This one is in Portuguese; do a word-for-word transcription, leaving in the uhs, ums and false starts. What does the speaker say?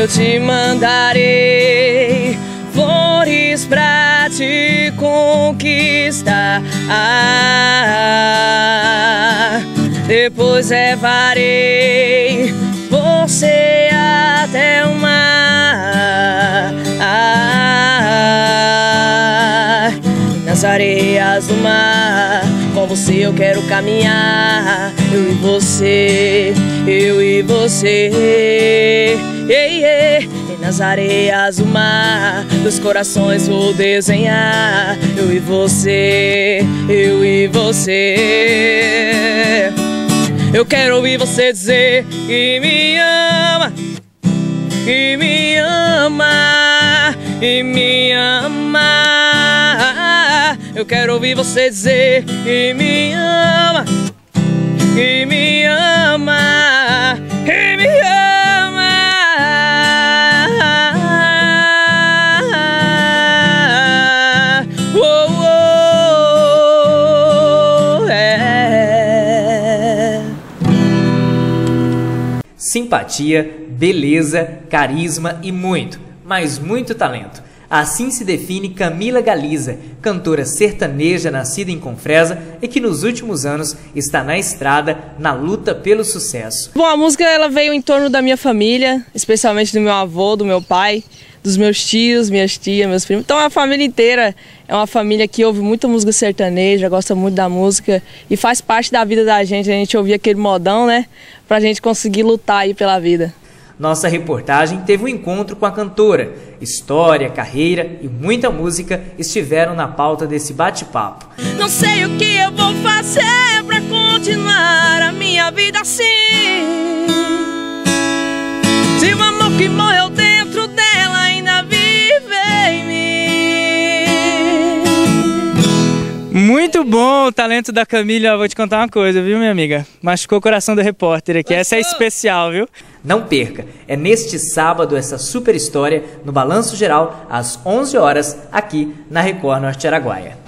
eu te mandarei flores pra te conquistar. Ah, depois levarei você até o mar. Ah, nas areias do mar, com você eu quero caminhar. Eu e você, eu e você, ei, ei. E nas areias do mar, dos corações vou desenhar. Eu e você, eu e você. Eu quero ouvir você dizer que me ama, que me ama, e me ama. Eu quero ouvir você dizer que me ama, que me ama, que me ama. Oh, oh, é. Simpatia, beleza, carisma e muito, mas muito talento. Assim se define Camila Galiza, cantora sertaneja nascida em Confresa e que nos últimos anos está na estrada na luta pelo sucesso. Bom, a música ela veio em torno da minha família, especialmente do meu avô, do meu pai, dos meus tios, minhas tias, meus primos. Então a família inteira é uma família que ouve muita música sertaneja, gosta muito da música e faz parte da vida da gente, a gente ouvir aquele modão, né, pra gente conseguir lutar aí pela vida. Nossa reportagem teve um encontro com a cantora. História, carreira e muita música estiveram na pauta desse bate-papo. Não sei o que eu vou fazer pra continuar a minha vida assim. Se o amor que morreu dentro dela ainda vive em mim. Muito bom o talento da Camila. Vou te contar uma coisa, viu, minha amiga? Machucou o coração do repórter aqui. Essa é especial, viu? Não perca, é neste sábado essa super história no Balanço Geral, às onze horas, aqui na Record Norte Araguaia.